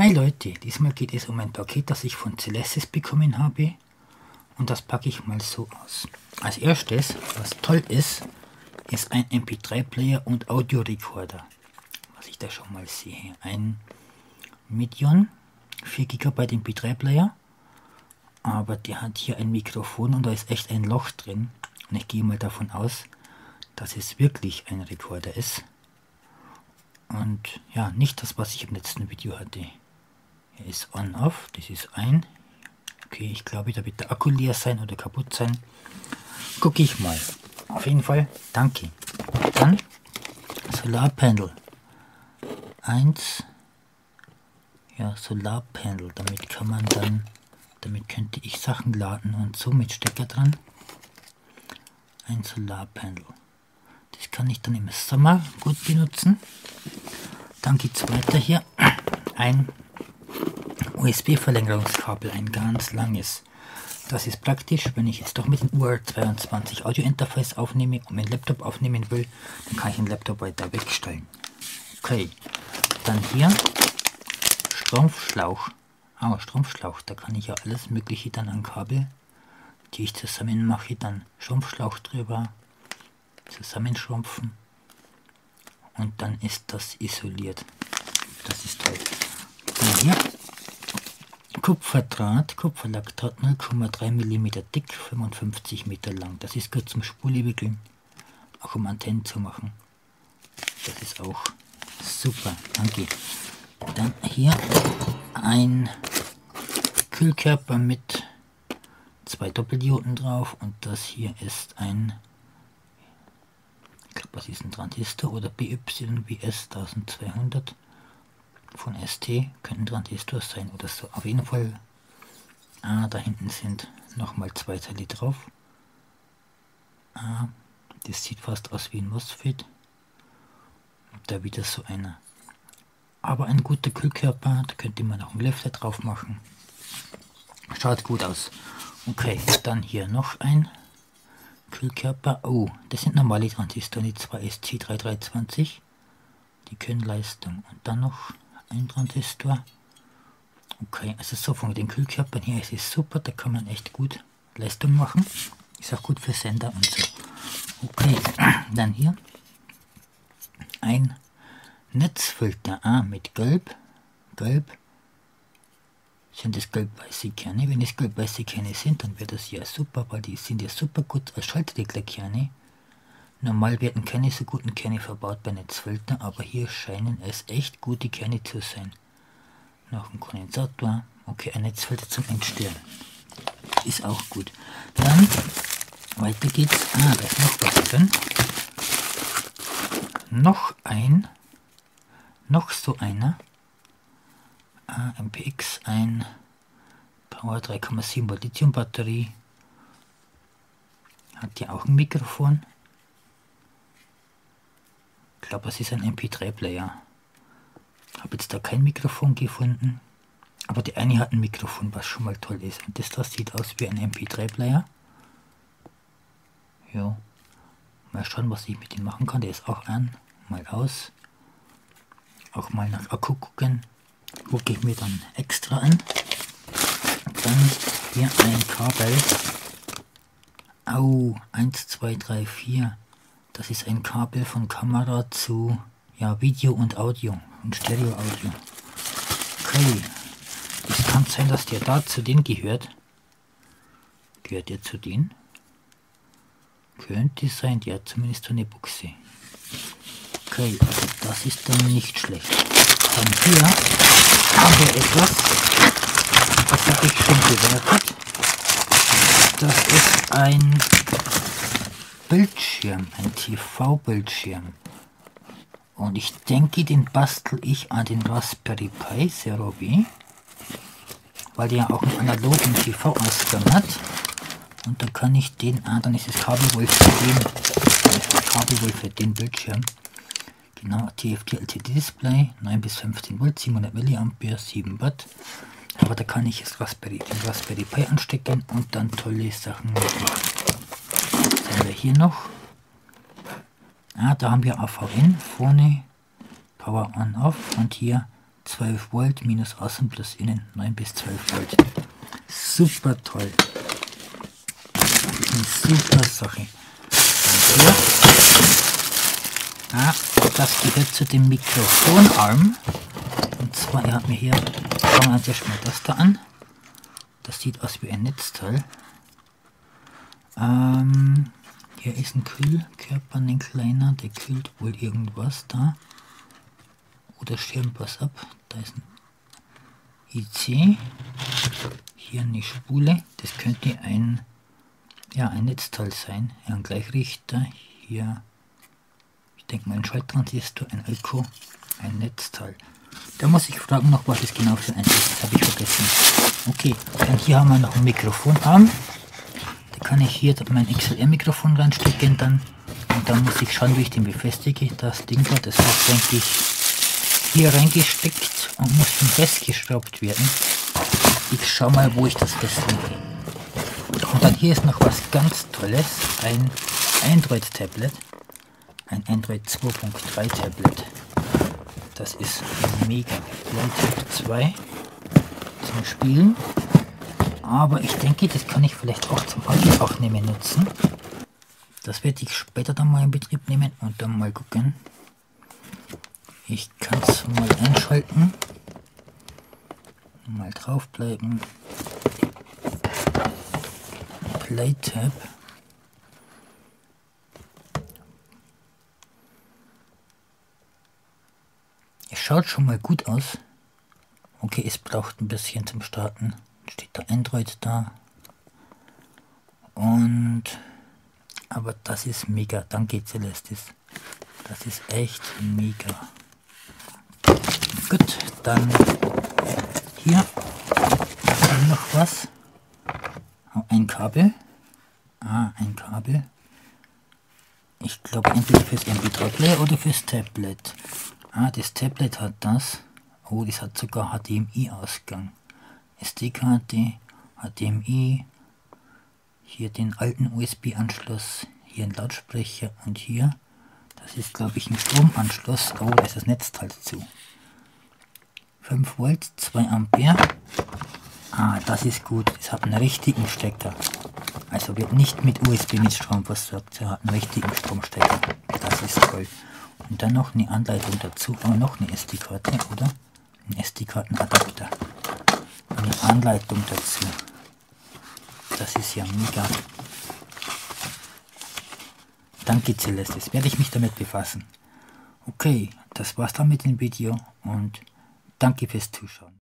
Hi Leute, diesmal geht es um ein Paket, das ich von Celestis bekommen habe, und das packe ich mal so aus. Als erstes, was toll ist, ist ein MP3-Player und Audiorekorder. Was ich da schon mal sehe. Ein Medion, 4 GB MP3-Player, aber der hat hier ein Mikrofon und da ist echt ein Loch drin. Und ich gehe mal davon aus, dass es wirklich ein Rekorder ist. Und ja, nicht das, was ich im letzten Video hatte. Er ist on-off, das ist ein. Okay, ich glaube, da wird der Akku leer sein oder kaputt sein. Gucke ich mal. Auf jeden Fall, danke. Dann Solarpanel. 1. Ja, Solarpanel. Damit kann man dann, damit könnte ich Sachen laden und so mit Stecker dran. Ein Solarpanel. Das kann ich dann im Sommer gut benutzen. Dann geht es weiter hier. Ein USB-Verlängerungskabel, ein ganz langes. Das ist praktisch, wenn ich jetzt doch mit dem UR22 Audio Interface aufnehme und meinen Laptop aufnehmen will, dann kann ich den Laptop weiter wegstellen. Okay, dann hier Strumpfschlauch. Strumpfschlauch, da kann ich ja alles mögliche dann an Kabel, die ich zusammen mache, dann Strumpfschlauch drüber, zusammenschrumpfen und dann ist das isoliert. Das ist toll. Dann hier Kupferdraht, Kupferlackdraht, 0,3 mm dick, 55 Meter lang. Das ist gut zum Spulewickeln, auch um Antennen zu machen. Das ist auch super, danke. Dann hier ein Kühlkörper mit 2 Doppeldioden drauf und das hier ist ein, ich glaube, was ist ein Transistor oder BYBS 1200 von ST, könnten Transistors sein oder so. Auf jeden Fall, da hinten sind nochmal 2 Teile drauf. Das sieht fast aus wie ein MOSFET. Und da wieder so einer. Aber ein guter Kühlkörper, da könnte man auch einen Lüfter drauf machen. Schaut gut aus. Okay, dann hier noch ein Kühlkörper. Oh, das sind normale Transistoren, die 2 SC3320. Die können Leistung. Und dann noch ein Transistor. Okay, also so von den Kühlkörpern hier ist es super, da kann man echt gut Leistung machen. Ist auch gut für Sender und so. Okay, dann hier ein Netzfilter mit Gelb. Gelb sind das gelb-weiße Kerne. Wenn es gelb-weiße Kerne sind, dann wird das ja super, weil die sind ja super gut als Schaltreglerkerne. Normal werden keine so guten Kerne verbaut bei Netzfilter, aber hier scheinen es echt gute Kerne zu sein. Noch ein Kondensator. Okay, ein Netzfilter zum Entstellen. Ist auch gut. Dann weiter geht's. Da ist noch was drin. Noch so einer. MPX, ein Power 3,7 Volt Lithium Batterie. Hat ja auch ein Mikrofon. Ich glaube, es ist ein MP3-Player. Habe jetzt da kein Mikrofon gefunden. Aber die eine hat ein Mikrofon, was schon mal toll ist. Und das sieht aus wie ein MP3-Player. Ja. Mal schauen, was ich mit dem machen kann. Der ist auch an. Mal aus. Auch mal nach Akku gucken. Gucke ich mir dann extra an. Dann hier ein Kabel. 1, 2, 3, 4. Das ist ein Kabel von Kamera zu Video und Audio und Stereo-Audio. Okay, es kann sein, dass der da zu denen gehört. Gehört der zu denen? Könnte sein, der hat zumindest so eine Buchse. Okay, also das ist dann nicht schlecht. Dann hier haben wir etwas, das habe ich schon bewertet. Das ist ein Bildschirm, ein TV-Bildschirm. Und ich denke, den bastel ich an den Raspberry Pi Zero B, weil der auch einen analogen TV-Ausgang hat. Und da kann ich den, dann ist das Kabel wohl für den Bildschirm. Genau, TFT LCD Display, 9 bis 15 Volt, 700 mA, 7 Watt. Aber da kann ich den Raspberry Pi anstecken und dann tolle Sachen machen. Was haben wir hier noch? Da haben wir AVN vorne, Power On Off und hier 12 Volt minus außen plus innen 9 bis 12 Volt. Super toll. Eine super Sache. Und hier, das gehört zu dem Mikrofonarm. Und zwar, ihr habt mir hier, schauen wir uns erstmal das da an. Das sieht aus wie ein Netzteil. Hier ist ein Kühlkörper, ein kleiner, der kühlt wohl irgendwas da. Oder schirmt was ab. Da ist ein IC. Hier eine Spule. Das könnte ein Netzteil sein. Ja, ein Gleichrichter. Hier, ich denke mal ein Schalttransistor, ein Akku, ein Netzteil. Da muss ich fragen noch, was es genau für ein ist. Das habe ich vergessen. Okay, dann hier haben wir noch einen Mikrofonarm. Da kann ich hier mein XLR-Mikrofon reinstecken dann. Und dann muss ich schauen, wie ich den befestige. Das Ding da, das wird, denke ich, hier reingesteckt und muss dann festgeschraubt werden. Ich schau mal, wo ich das festlege. Und dann hier ist noch was ganz Tolles. Ein Android-Tablet. Ein Android 2.3 Tablet. Das ist mega. Playtab 2 zum Spielen. Aber ich denke, das kann ich vielleicht auch zum Audioaufnehmen nutzen. Das werde ich später dann mal in Betrieb nehmen und dann mal gucken. Ich kann es mal einschalten. Mal draufbleiben. Playtab. Es schaut schon mal gut aus. Okay, es braucht ein bisschen zum Starten. Steht da Android da. Aber das ist mega. Danke Celestis. Das ist echt mega. Gut, dann hier noch was. Ein Kabel. Ein Kabel. Ich glaube entweder fürs MP3-Player oder fürs Tablet. Das Tablet hat das. Oh, das hat sogar HDMI-Ausgang. SD-Karte, HDMI. Hier den alten USB-Anschluss. Hier ein Lautsprecher und hier. Das ist, glaube ich, ein Stromanschluss. Oh, da ist das Netzteil dazu. 5 Volt, 2 Ampere. Das ist gut. Es hat einen richtigen Stecker. Also wird nicht mit USB mit Strom versorgt. Er hat einen richtigen Stromstecker. Das ist toll. Und dann noch eine Anleitung dazu. Aber noch eine SD-Karte, oder? Ein SD-Kartenadapter. Eine Anleitung dazu. Das ist ja mega. Danke Celestis. Werde ich mich damit befassen. Okay, das war's dann mit dem Video und danke fürs Zuschauen.